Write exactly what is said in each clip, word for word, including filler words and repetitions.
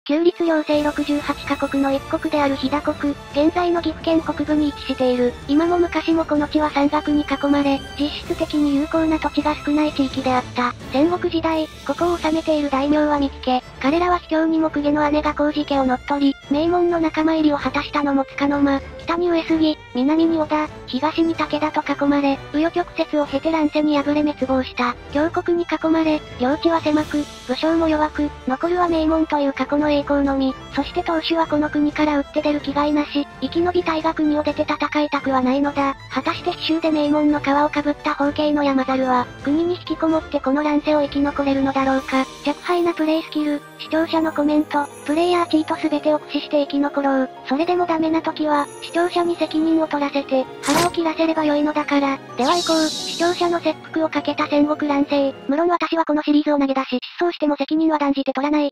旧立行政ろくじゅうはちカ国の一国である飛騨国、現在の岐阜県北部に位置している。今も昔もこの地は山岳に囲まれ、実質的に有効な土地が少ない地域であった。戦国時代、ここを治めている大名は三木家。彼らは卑怯にも公家の姉が麹家を乗っ取り、名門の仲間入りを果たしたのも束の間、北に上杉、南に織田、東に武田と囲まれ、紆余曲折を経て乱世に敗れ滅亡した。強国に囲まれ、領地は狭く、武将も弱く、残るは名門という過去の栄光のみ。そして当主はこの国から打って出る気概なし、生き延びたいが国を出て戦いたくはないのだ。果たして奇襲で名門の皮をかぶった方形の山猿は、国に引きこもってこの乱世を生き残れるのだろうか。若輩なプレイスキル、視聴者のコメント、プレイヤーチートすべてを駆使して生き残ろう。それでもダメな時は、視聴者に責任を取らせて、腹を切らせればよいのだから。では行こう。視聴者の切腹をかけた戦国乱世。無論私はこのシリーズを投げ出し、失踪しても責任は断じて取らない。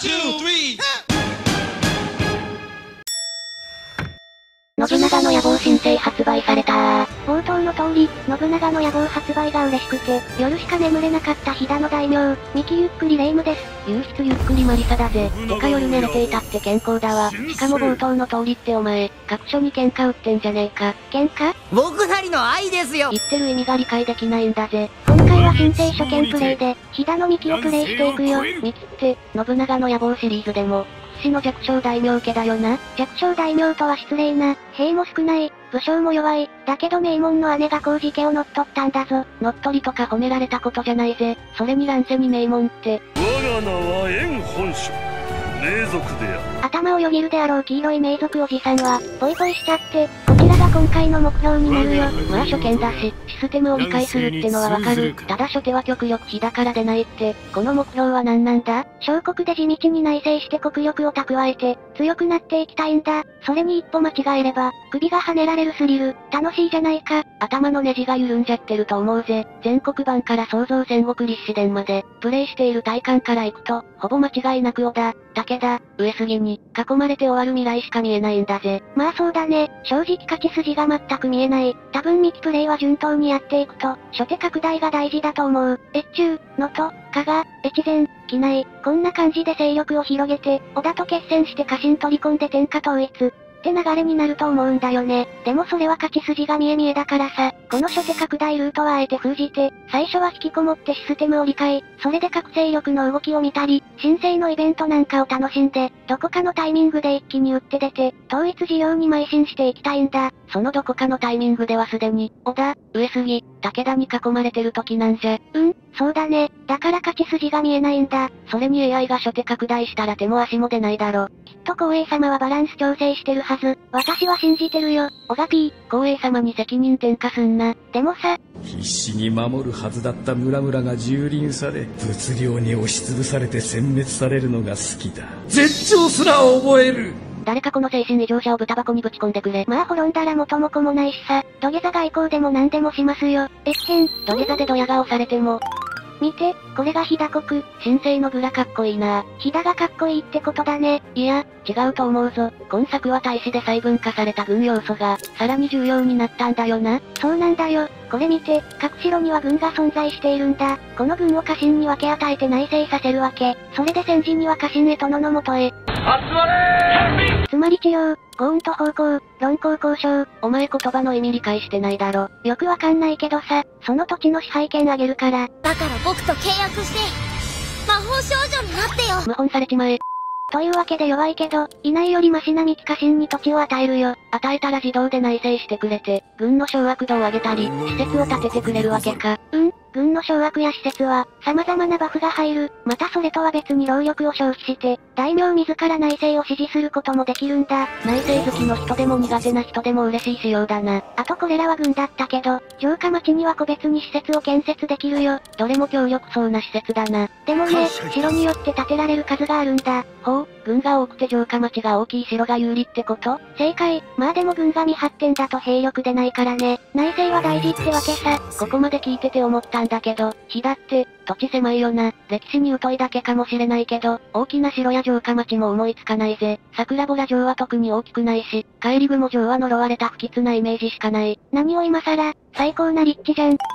信長の野望新生発売された。冒頭の通り、信長の野望発売が嬉しくて、夜しか眠れなかった飛騨の大名、三木ゆっくりレ夢ムです。 夕日ゆっくりマリサだぜ。てか夜寝れていたって健康だわ。しかも冒頭の通りってお前、各所に喧嘩売ってんじゃねえか。 喧嘩？ 僕なりの愛ですよ。 言ってる意味が理解できないんだぜ。 今回は新生初見プレイで、飛騨の三木をプレイしていくよ。 三木って、信長の野望シリーズでも、屈指の弱小大名家だよな。 弱小大名とは失礼な。兵も少ない。武将も弱い。だけど名門の姉が麹家を乗っ取ったんだぞ。 乗っ取りとか褒められたことじゃないぜ。それに乱世に名門って。 我が名は縁本所。名族である。 頭をよぎるであろう黄色い名族おじさんは、ポイポイしちゃって、こちらが今回の目標になるよ。 まあ初見だし、システムを理解するってのはわかる。ただ初手は極力飛騨から出ないって、この目標は何なんだ？ 小国で地道に内政して国力を蓄えて、強くなっていきたいんだ。それに一歩間違えれば、首が跳ねられるスリル、楽しいじゃないか。 頭のネジが緩んじゃってると思うぜ。全国版から創造戦国立志伝まで、プレイしている体感からいくと、ほぼ間違いなく織田、武田、上杉に、囲まれて終わる未来しか見えないんだぜ。 まあそうだね。正直勝ち筋が全く見えない。多分三木プレイは順当にやっていくと、初手拡大が大事だと思う。越中、能登、加賀、越前、畿内、こんな感じで勢力を広げて、織田と決戦して家臣取り込んで天下統一。って流れになると思うんだよね。でもそれは勝ち筋が見え見えだからさ、この初手拡大ルートはあえて封じて、最初は引きこもってシステムを理解、それで各勢力の動きを見たり、新生のイベントなんかを楽しんで、どこかのタイミングで一気に打って出て、統一事業に邁進していきたいんだ。 そのどこかのタイミングではすでに、織田、上杉、武田に囲まれてる時なんじゃ。 うん、そうだね。だから勝ち筋が見えないんだ。 それに エーアイ が初手拡大したら手も足も出ないだろ。 きっと光栄様はバランス調整してるはず。私は信じてるよ。オガピー。光栄様に責任転嫁すんな。 でもさ、 必死に守るはずだった村々が蹂躙され、物量に押しつぶされて殲滅されるのが好きだ。絶頂すら覚える。 誰かこの精神異常者を豚箱にぶち込んでくれ。 まあ滅んだら元も子もないしさ、土下座外交でも何でもしますよ。えっへん。 土下座でドヤ顔されても。 見て、これが飛騨国。 新生のグラかっこいいな。 飛騨がかっこいいってことだね。 いや、違うと思うぞ。今作は大使で細分化された軍要素が、さらに重要になったんだよな。 そうなんだよ。これ見て、各城には軍が存在しているんだ。この軍を家臣に分け与えて内政させるわけ。それで戦時には家臣へ殿の元へ。 集まれー！ つまり治療、ご運と方向、論功交渉。 お前言葉の意味理解してないだろ。 よくわかんないけどさ、その土地の支配権あげるから。 だから僕と契約して、魔法少女になってよ。 謀反されちまえ。 というわけで弱いけど、いないよりマシな三木家臣に土地を与えるよ。 与えたら自動で内政してくれて、軍の掌握度を上げたり、施設を建ててくれるわけか。 うん、軍の掌握や施設は、様々なバフが入る。またそれとは別に労力を消費して、大名自ら内政を支持することもできるんだ。 内政好きの人でも苦手な人でも嬉しい仕様だな。 あとこれらは軍だったけど、城下町には個別に施設を建設できるよ。 どれも強力そうな施設だな。 でもね、城によって建てられる数があるんだ。 ほう、軍が多くて城下町が大きい城が有利ってこと？ 正解。まあでも軍が未発展だと兵力でないからね。内政は大事ってわけさ。 ここまで聞いてて思ったんだけど、飛騨って、土地狭いよな。歴史に疎いだけかもしれないけど、大きな城や城下町も思いつかないぜ。桜ボラ城は特に大きくないし、帰り雲城は呪われた不吉なイメージしかない。 何を今更、最高な立地じゃん。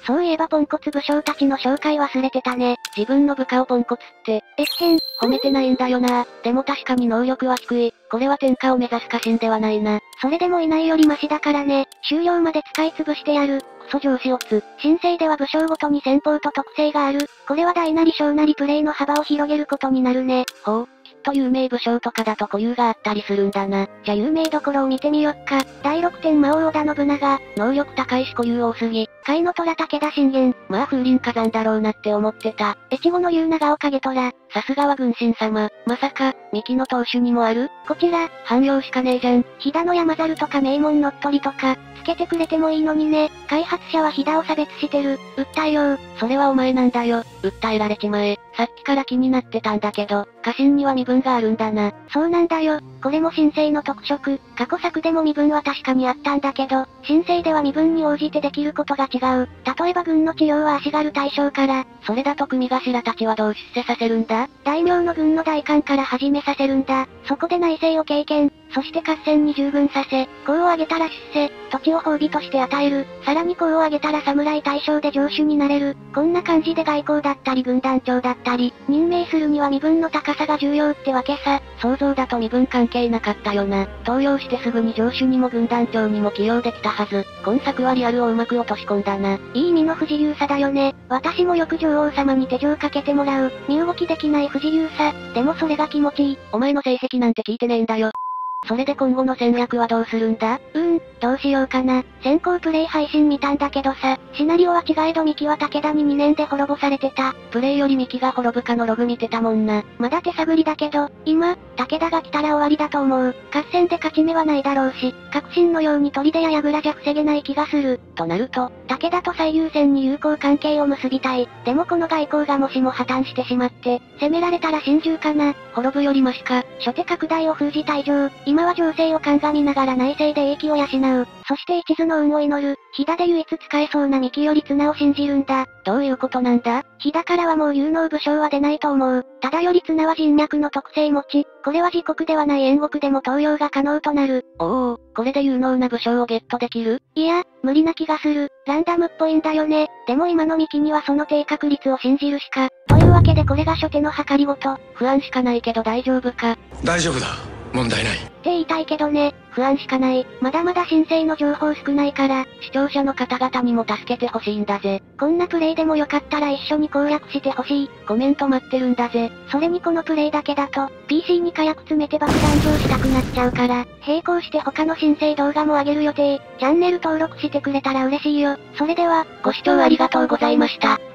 そういえばポンコツ武将たちの紹介忘れてたね。 自分の部下をポンコツって。 えっへん。 褒めてないんだよな。でも確かに能力は低い。これは天下を目指す家臣ではないな。 それでもいないよりマシだからね。終了まで使い潰してやる。 クソ上司オツ。 新生では武将ごとに戦法と特性がある。これは大なり小なりプレイの幅を広げることになるね。 ほう。きっと有名武将とかだと固有があったりするんだな。 じゃ有名どころを見てみよっか。だいろくてん魔王織田信長。 能力高いし固有多すぎ。 甲斐の虎武田信玄。 まあ風林火山だろうなって思ってた。 越後の言う長尾影虎。 さすがは軍神様。まさか、三木の当主にもある？ こちら、 汎用しかねえじゃん。 飛騨の山猿とか名門乗っ取りとか、つけてくれてもいいのにね。開発者は飛騨を差別してる。訴えよう。 それはお前なんだよ。訴えられちまえ。さっきから気になってたんだけど、家臣には身分があるんだな。 そうなんだよ。これも新生の特色。過去作でも身分は確かにあったんだけど、新生では身分に応じてできることが違う。例えば軍の治療は足軽大将から。 それだと組頭たちはどう出世させるんだ？ 大名の軍の代官から始めさせるんだ。そこで内政を経験、そして合戦に従軍させ、功を挙げたら出世、土地を褒美として与える。さらに功を挙げたら侍大将で城主になれる。こんな感じで外交だったり軍団長だったり、任命するには身分の高さが重要ってわけさ。 想像だと身分関係なかったよな。登用してすぐに城主にも軍団長にも起用できたはず。今作はリアルをうまく落とし込んだな。 いい意味の不自由さだよね。私もよく女王様に手錠かけてもらう。身動きできない不自由さ。でもそれが気持ちいい。 お前の性癖なんて聞いてねえんだよ。それで今後の戦略はどうするんだ？ うーん、どうしようかな。先行プレイ配信見たんだけどさ、シナリオは違えどミキは武田ににねんで滅ぼされてた。 プレイよりミキが滅ぶかのログ見てたもんな。 まだ手探りだけど、今、武田が来たら終わりだと思う。合戦で勝ち目はないだろうし、革新のように砦や櫓じゃ防げない気がする。 となると、 武田と最優先に友好関係を結びたい。でもこの外交がもしも破綻してしまって、攻められたら心中かな。 滅ぶよりマシか。 初手拡大を封じた以上、今は情勢を鑑みながら内政で英気を養う。そして一途の運を祈る。飛騨で唯一使えそうな幹より綱を信じるんだ。 どういうことなんだ？ 飛騨からはもう有能武将は出ないと思う。ただより綱は人脈の特性持ち、これは自国ではない燕国でも登用が可能となる。 おお、これで有能な武将をゲットできる？ いや、無理な気がする。ランダムっぽいんだよね。でも今の幹にはその低確率を信じるしか。というわけでこれが初手の計りごと。 不安しかないけど大丈夫か？ 大丈夫だ。問題ない。 って言いたいけどね、不安しかない。まだまだ新生の情報少ないから、 視聴者の方々にも助けてほしいんだぜ。 こんなプレイでもよかったら一緒に攻略してほしい。 コメント待ってるんだぜ。 それにこのプレイだけだと、ピーシー に火薬詰めて爆弾上したくなっちゃうから、並行して他の新生動画も上げる予定。チャンネル登録してくれたら嬉しいよ。それでは、 ご視聴ありがとうございました。